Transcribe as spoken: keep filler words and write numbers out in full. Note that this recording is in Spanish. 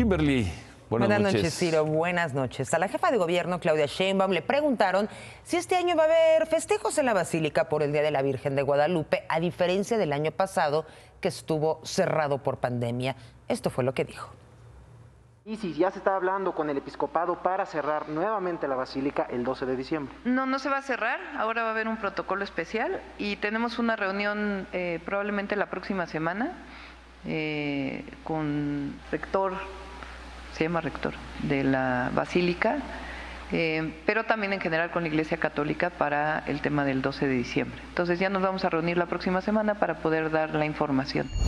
Kimberly, buenas, Buenas noches. noches, Ciro. Buenas noches. A la jefa de gobierno, Claudia Sheinbaum, le preguntaron si este año va a haber festejos en la Basílica por el Día de la Virgen de Guadalupe, a diferencia del año pasado, que estuvo cerrado por pandemia. Esto fue lo que dijo. Y si ya se está hablando con el episcopado para cerrar nuevamente la basílica el doce de diciembre. No, no se va a cerrar, ahora va a haber un protocolo especial y tenemos una reunión eh, probablemente la próxima semana eh, con rector, se llama rector, de la basílica, eh, pero también en general con la Iglesia Católica para el tema del doce de diciembre. Entonces ya nos vamos a reunir la próxima semana para poder dar la información.